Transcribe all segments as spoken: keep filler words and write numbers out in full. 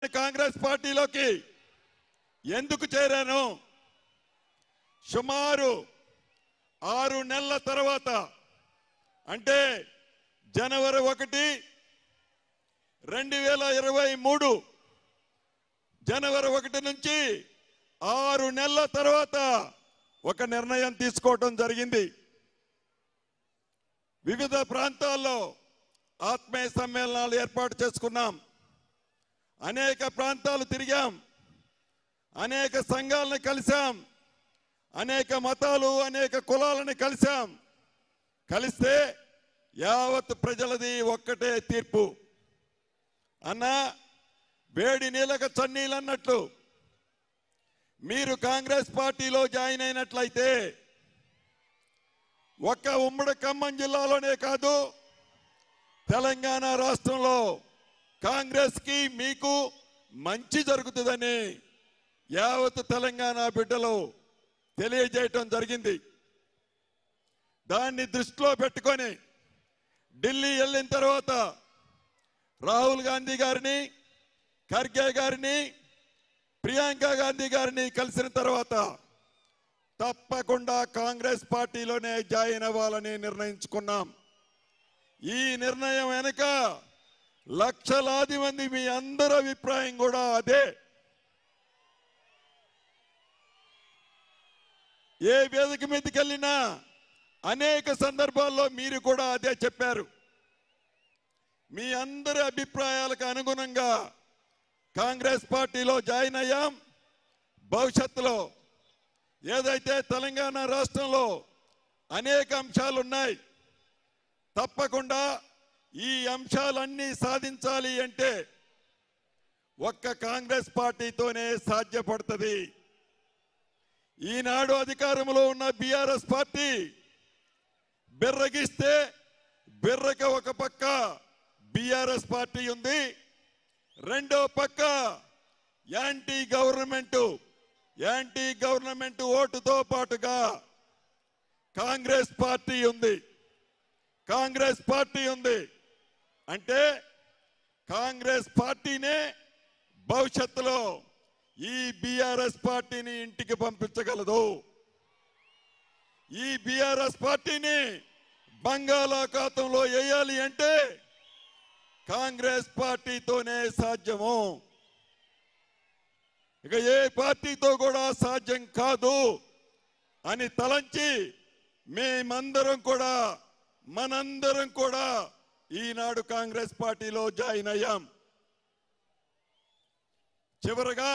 కాంగ్రెస్ పార్టీలోకి ఎందుకు చేరాను? సుమారు ఆరు నెలల తర్వాత అంటే జనవరి ఒకటి రెండు వేల ఇరవై మూడు జనవరి ఒకటి నుంచి ఆరు నెలల తర్వాత ఒక నిర్ణయం తీసుకోవడం జరిగింది. వివిధ ప్రాంతాల్లో ఆత్మీయ సమ్మేళనాలు ఏర్పాటు చేసుకున్నాం. అనేక ప్రాంతాలు తిరిగాం, అనేక సంఘాలను కలిసాం, అనేక మతాలు అనేక కులాలను కలిసాం. కలిస్తే యావత్ ప్రజలది ఒక్కటే తీర్పు. అన్నా వేడి నీళ్ళక చన్నీళ్ళు అన్నట్లు మీరు కాంగ్రెస్ పార్టీలో జాయిన్ అయినట్లయితే ఒక్క ఉమ్మడి ఖమ్మం జిల్లాలోనే కాదు, తెలంగాణ రాష్ట్రంలో కాంగ్రెస్ కి మీకు మంచి జరుగుతుందని యావత్ తెలంగాణ బిడ్డలు తెలియజేయటం జరిగింది. దాన్ని దృష్టిలో పెట్టుకొని ఢిల్లీ వెళ్ళిన తర్వాత రాహుల్ గాంధీ గారిని, ఖర్గే గారిని, ప్రియాంక గాంధీ గారిని కలిసిన తర్వాత తప్పకుండా కాంగ్రెస్ పార్టీలోనే జాయిన్ అవ్వాలని నిర్ణయించుకున్నాం. ఈ నిర్ణయం వెనుక లక్షలాది మంది మీ అందరి అభిప్రాయం కూడా అదే. ఏ వేదిక మీదకి వెళ్ళినా అనేక సందర్భాల్లో మీరు కూడా అదే చెప్పారు. మీ అందరి అభిప్రాయాలకు అనుగుణంగా కాంగ్రెస్ పార్టీలో జాయిన్ అయ్యాం. భవిష్యత్తులో ఏదైతే తెలంగాణ రాష్ట్రంలో అనేక అంశాలు ఉన్నాయి, తప్పకుండా ఈ అంశాలన్నీ సాధించాలి అంటే ఒక్క కాంగ్రెస్ పార్టీతోనే సాధ్యపడుతుంది. ఈనాడు అధికారంలో ఉన్న బీఆర్ఎస్ పార్టీ బిర్రగిస్తే బిర్రక ఒక పక్క బీఆర్ఎస్ పార్టీ ఉంది, రెండో పక్క యాంటీ గవర్నమెంట్ యాంటీ గవర్నమెంట్ ఓటుతో పాటుగా కాంగ్రెస్ పార్టీ ఉంది. కాంగ్రెస్ పార్టీ ఉంది అంటే కాంగ్రెస్ పార్టీనే భవిష్యత్తులో ఈ బీఆర్ఎస్ పార్టీని ఇంటికి పంపించగలదు. ఈ బీఆర్ఎస్ పార్టీని బంగాళాఖాతంలో వేయాలి అంటే కాంగ్రెస్ పార్టీతోనే సాధ్యము. ఇక ఏ పార్టీతో కూడా సాధ్యం కాదు అని తలంచి మేమందరం కూడా మనందరం కూడా ఈనాడు కాంగ్రెస్ పార్టీలో జాయిన్ అయ్యాం. చివరగా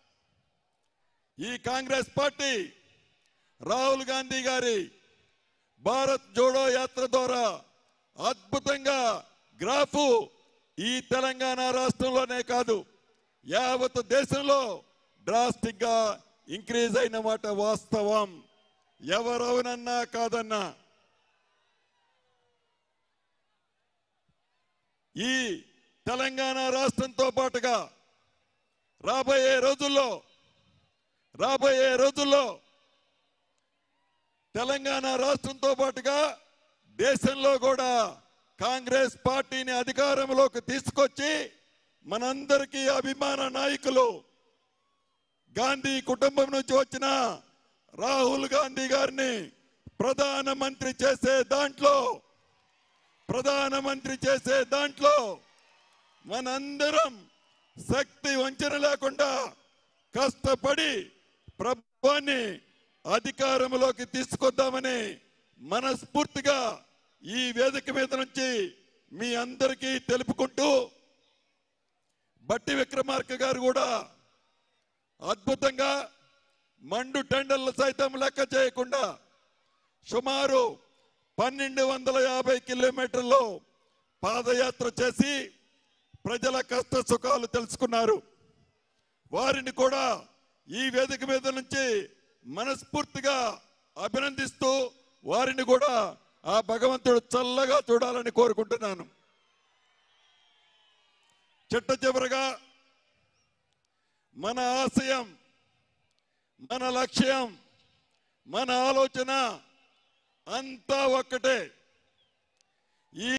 ఈ కాంగ్రెస్ పార్టీ రాహుల్ గాంధీ గారి భారత్ జోడో యాత్ర ద్వారా అద్భుతంగా గ్రాఫ్ ఈ తెలంగాణ రాష్ట్రంలోనే కాదు యావత్ దేశంలో డ్రాస్టిక్ గా ఇంక్రీజ్ అయిన మాట వాస్తవం. ఎవరవునన్నా కాదన్నా ఈ తెలంగాణ రాష్ట్రంతో పాటుగా రాబోయే రోజుల్లో రాబోయే రోజుల్లో తెలంగాణ రాష్ట్రంతో పాటుగా దేశంలో కూడా కాంగ్రెస్ పార్టీని అధికారంలోకి తీసుకొచ్చి మనందరికీ అభిమాన నాయకులు గాంధీ కుటుంబం నుంచి వచ్చిన రాహుల్ గాంధీ గారిని ప్రధానమంత్రి చేసే దాంట్లో ప్రధానమంత్రి చేసే దాంట్లో మనందరం శక్తి వంచన లేకుండా కష్టపడి ప్రభుత్వాన్ని అధికారంలోకి తీసుకొద్దామని మనస్ఫూర్తిగా ఈ వేదిక మీద నుంచి మీ అందరికీ తెలుపుకుంటూ, బట్టి విక్రమార్క గారు కూడా అద్భుతంగా మండు టెండర్లు సైతం లెక్క చేయకుండా సుమారు పన్నెండు వందల యాభై కిలోమీటర్లు పాదయాత్ర చేసి ప్రజల కష్ట సుఖాలు తెలుసుకున్నారు. వారిని కూడా ఈ వేదిక మీద నుంచి మనస్ఫూర్తిగా అభినందిస్తూ వారిని కూడా ఆ భగవంతుడు చల్లగా చూడాలని కోరుకుంటున్నాను. చిట్ట చివరగా మన ఆశయం, మన లక్ష్యం, మన ఆలోచన అంతా ఒక్కటే. ఈ